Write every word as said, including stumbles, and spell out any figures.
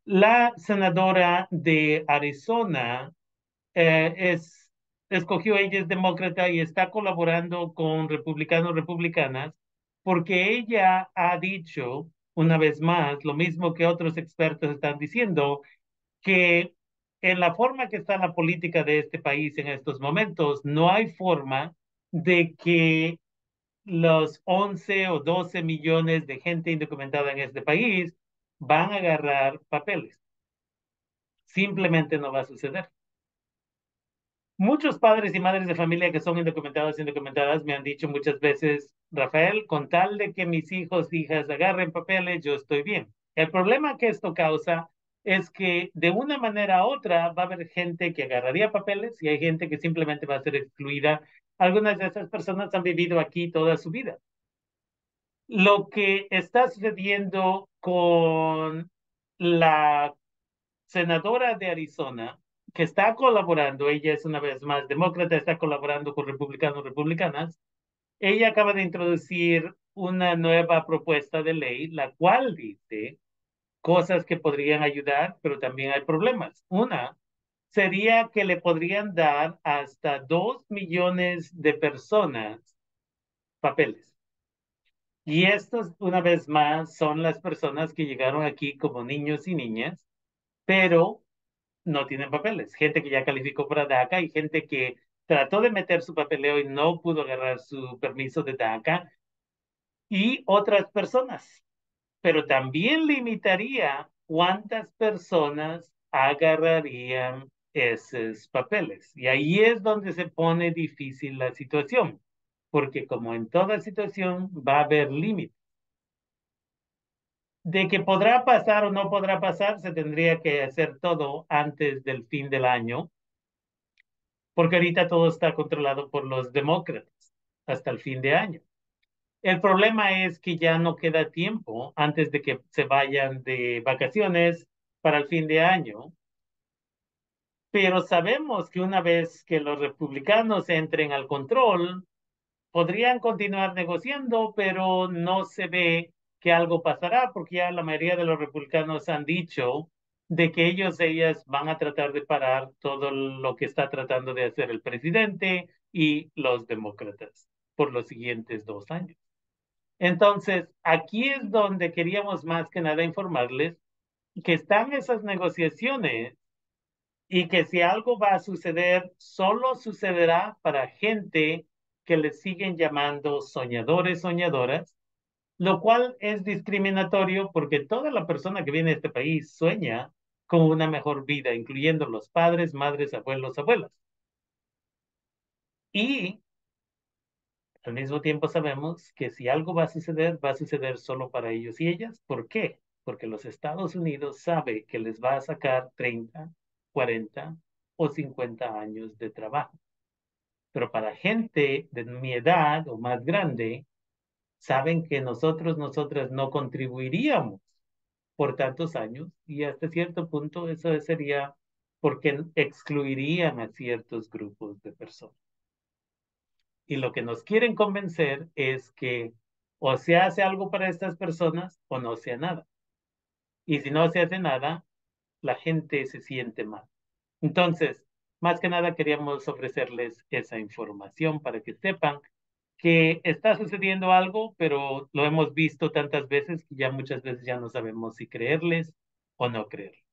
La senadora de Arizona eh, es, escogió, ella es demócrata y está colaborando con republicanos, republicanas, porque ella ha dicho, una vez más, lo mismo que otros expertos están diciendo, que en la forma que está la política de este país en estos momentos, no hay forma de que los once o doce millones de gente indocumentada en este país van a agarrar papeles. Simplemente no va a suceder. Muchos padres y madres de familia que son indocumentados y indocumentadas me han dicho muchas veces, Rafael, con tal de que mis hijos, hijas agarren papeles, yo estoy bien. El problema que esto causa es que de una manera u otra va a haber gente que agarraría papeles y hay gente que simplemente va a ser excluida. Algunas de esas personas han vivido aquí toda su vida. Lo que está sucediendo con la senadora de Arizona, que está colaborando, ella es una vez más demócrata, está colaborando con republicanos, republicanas, ella acaba de introducir una nueva propuesta de ley, la cual dice cosas que podrían ayudar, pero también hay problemas. Una sería que le podrían dar hasta dos millones de personas papeles. Y estos, una vez más, son las personas que llegaron aquí como niños y niñas, pero no tienen papeles. Gente que ya calificó para DACA y gente que trató de meter su papeleo y no pudo agarrar su permiso de DACA y otras personas. Pero también limitaría cuántas personas agarrarían esos papeles. Y ahí es donde se pone difícil la situación, porque como en toda situación va a haber límites. De que podrá pasar o no podrá pasar, se tendría que hacer todo antes del fin del año, porque ahorita todo está controlado por los demócratas hasta el fin de año. El problema es que ya no queda tiempo antes de que se vayan de vacaciones para el fin de año, pero sabemos que una vez que los republicanos entren al control, podrían continuar negociando, pero no se ve que algo pasará porque ya la mayoría de los republicanos han dicho de que ellos, ellas van a tratar de parar todo lo que está tratando de hacer el presidente y los demócratas por los siguientes dos años. Entonces, aquí es donde queríamos más que nada informarles que están esas negociaciones y que si algo va a suceder, solo sucederá para gente que le siguen llamando soñadores, soñadoras, lo cual es discriminatorio porque toda la persona que viene a este país sueña con una mejor vida, incluyendo los padres, madres, abuelos, abuelas. Y al mismo tiempo sabemos que si algo va a suceder, va a suceder solo para ellos y ellas. ¿Por qué? Porque los Estados Unidos sabe que les va a sacar treinta, cuarenta o cincuenta años de trabajo. Pero para gente de mi edad o más grande, saben que nosotros, nosotras no contribuiríamos por tantos años y hasta cierto punto eso sería porque excluirían a ciertos grupos de personas. Y lo que nos quieren convencer es que o se hace algo para estas personas o no se hace nada. Y si no se hace nada, la gente se siente mal. Entonces, más que nada queríamos ofrecerles esa información para que sepan que está sucediendo algo, pero lo hemos visto tantas veces que ya muchas veces ya no sabemos si creerles o no creer.